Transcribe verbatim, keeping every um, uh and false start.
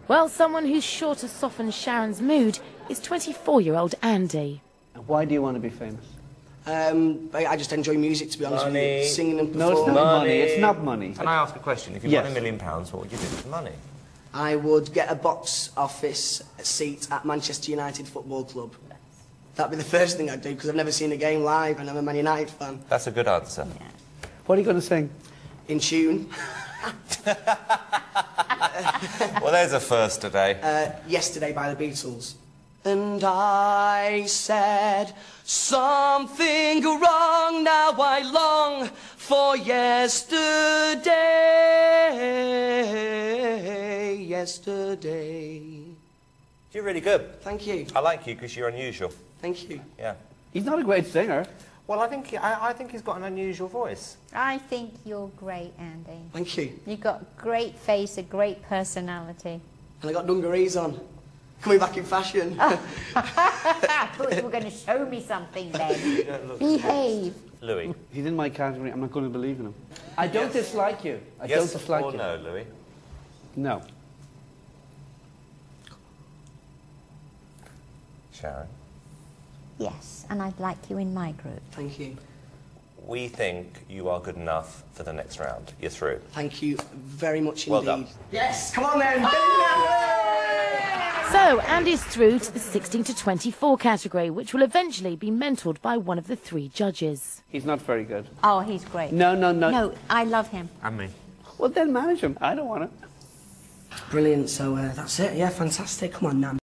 Well, someone who's sure to soften Sharon's mood is twenty-four-year-old Andy. Why do you want to be famous? Um, I I just enjoy music, to be honest Money. with you. Singing and No, performing. it's not Money. money. It's not money. Can I ask a question? If you Yes. won a million pounds, what would you do with the money? I would get a box office seat at Manchester United Football Club. That'd be the first thing I'd do, because I've never seen a game live and I'm a Man United fan. That's a good answer. What are you going to sing? In tune. Well, there's a first today. Uh, Yesterday by the Beatles. And I said something wrong, now I long for yesterday, yesterday. You're really good. Thank you, I like you because you're unusual. thank you. Yeah. He's not a great singer. Well, I think I, I think he's got an unusual voice. I think you're great, Andy. Thank you. You've got a great face, a great personality. And I got dungarees on. Coming back in fashion. I thought you were going to show me something then. Behave. Louis. He's in my category. I'm not going to believe in him. I don't Yes. dislike you. I Yes don't dislike or you. no, Louis? No. Sharon. Yes, and I'd like you in my group. Thank you. We think you are good enough for the next round. You're through. Thank you very much indeed. Well done. Yes, come on then. So, Andy's through to the sixteen to twenty-four category, which will eventually be mentored by one of the three judges. He's not very good. Oh, he's great. No, no, no. No, I love him. And me. Well, then manage him. I don't want to. Brilliant, so uh, that's it. Yeah, fantastic. Come on, Nam.